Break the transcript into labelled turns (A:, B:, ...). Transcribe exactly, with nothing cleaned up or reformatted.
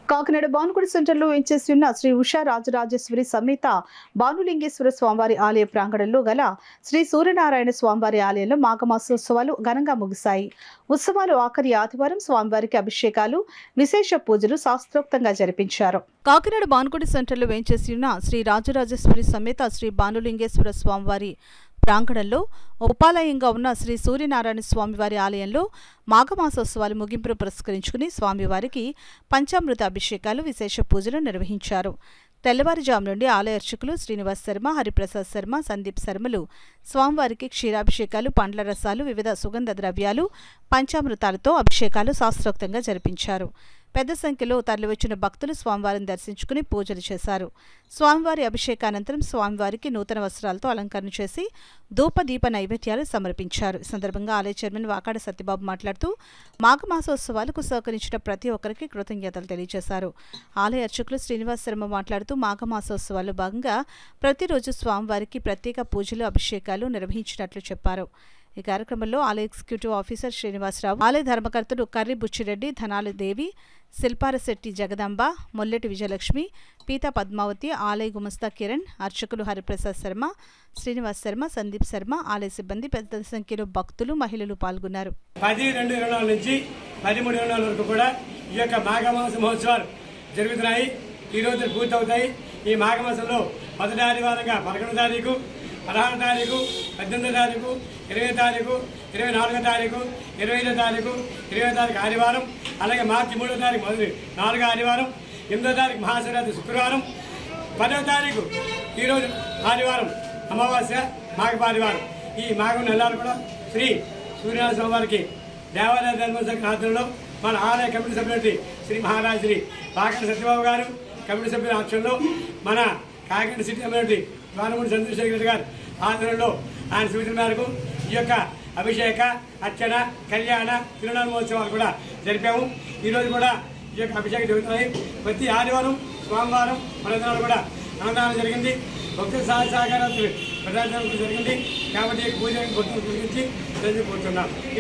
A: కాకినాడ భానుగుడి సెంటర్లో వేంచేసి ఉన్న శ్రీ ఉషా రాజరాజేశ్వరి సమేత భానులింగేశ్వర స్వామివారి ఆలయ ప్రాంగణంలో గల శ్రీ సూర్యనారాయణ స్వామివారి ఆలయంలో మాఘమాసోత్సవాలు ఘనంగా ముగిశాయి. ఉత్సవాలు ఆఖరి ఆదివారం స్వామివారికి అభిషేకాలు, విశేష పూజలు శాస్త్రోక్తంగా జరిపించారు. కాకినాడ భానుగుడి సెంటర్లో వేంచేసి ఉన్న శ్రీ రాజరాజేశ్వరి సమేత శ్రీ భానులింగేశ్వర స్వామివారి ప్రాంగణంలో ఉపాలయంగా ఉన్న శ్రీ సూర్యనారాయణ స్వామివారి ఆలయంలో మాఘమాసోత్సవాలు ముగింపును పురస్కరించుకుని స్వామివారికి పంచామృత అభిషేకాలు, విశేష పూజలు నిర్వహించారు. తెల్లవారుజాము నుండి ఆలయ అర్చకులు శ్రీనివాస్ శర్మ, హరిప్రసాద్ శర్మ, సందీప్ శర్మలు స్వామివారికి క్షీరాభిషేకాలు, పండ్ల రసాలు, వివిధ సుగంధ ద్రవ్యాలు, పంచామృతాలతో అభిషేకాలు శాస్త్రోక్తంగా జరిపించారు. పెద్ద సంఖ్యలో తరలివచ్చిన భక్తులు స్వామివారిని దర్శించుకుని పూజలు చేశారు. స్వామివారి అభిషేకానంతరం స్వామివారికి నూతన వస్త్రాలతో అలంకరణ చేసి ధూపదీప నైవేద్యాలు సమర్పించారు. ఈ సందర్భంగా ఆలయ చైర్మన్ వాకాడ సత్యబాబు మాట్లాడుతూ మాఘమాసోత్సవాలకు సహకరించిన ప్రతి ఒక్కరికి కృతజ్ఞతలు తెలియజేశారు. ఆలయ అర్చకులు శ్రీనివాస్ శర్మ మాట్లాడుతూ మాఘమాసోత్సవాల్లో భాగంగా ప్రతిరోజు స్వామివారికి ప్రత్యేక పూజలు, అభిషేకాలు నిర్వహించినట్లు చెప్పారు. ఈ కార్యక్రమంలో ఆలయ ఎగ్జిక్యూటివ్ ఆఫీసర్ శ్రీనివాసరావు, ఆలయ ధర్మకర్తలు కర్రి బుచ్చిరెడ్డి, ధనాల దేవి, శిల్పారశెట్టి జగదాంబ, మొల్లెటి విజయలక్ష్మి, పీతా పద్మావతి, ఆలయ గుమస్తా కిరణ్, అర్చకులు హరిప్రసాద్ శర్మ, శ్రీనివాస్ శర్మ, సందీప్ శర్మ, ఆలయ సిబ్బంది పెద్ద సంఖ్యలో భక్తులు, మహిళలు పాల్గొన్నారు.
B: పది రెండు ఇరవై నాలుగు నుంచి పదిమూడు ఇరవై నాలుగు వరకు కూడా ఈ యొక్క మాఘమాస మహోత్సవాలు జరుగుతున్నాయి. ఈ రోజు పూర్తవుతాయి. ఈ మాఘమాసంలో మొదటి ఆదివారంగా పదకొండు తారీఖు, పదహారు తారీఖు, పద్దెనిమిదో తారీఖు, ఇరవై తారీఖు, ఇరవై నాలుగో తారీఖు, ఇరవై ఐదో తారీఖు, ఇరవై తారీఖు ఆదివారం, అలాగే మార్చి మూడో తారీఖు మొదటి నాలుగో ఆదివారం, ఎనిమిదో తారీఖు మహాశివరాత్రి శుక్రవారం, పదవ తారీఖు ఈరోజు ఆదివారం అమావాస్య మాఘ ఆదివారం. ఈ మాఘం నెలలు కూడా శ్రీ సూర్యనారాయణ స్వామి వారికి దేవాలయ ధర్మశాఖ ఆధ్వర్యంలో మన ఆలయ కమిటీ సభ్యులు శ్రీ మహారాజ్ శ్రీ వాకాడ సత్యబాబు గారు, కమిటీ సభ్యుల ఆధ్వర్యంలో మన కాకినాడ సిటీ ఎమ్మెల్యే ద్వారమూడి చంద్రశేఖర్ గారు ఆధ్వర్యంలో ఆయన సూచన మేరకు ఈ యొక్క అభిషేక, అర్చన, కళ్యాణ, తిరునాళ్ళ మహోత్సవాలు కూడా జరిపాము. ఈరోజు కూడా ఈ యొక్క అభిషేకం జరుగుతున్నాయి. ప్రతి ఆదివారం, సోమవారం, మరొకనాడు కూడా అన్నదానం జరిగింది. భక్తుల సహాయ సహకారాలు ప్రజాదరణ జరిగింది. కాబట్టి పూజ గురించి కోరుతున్నాం.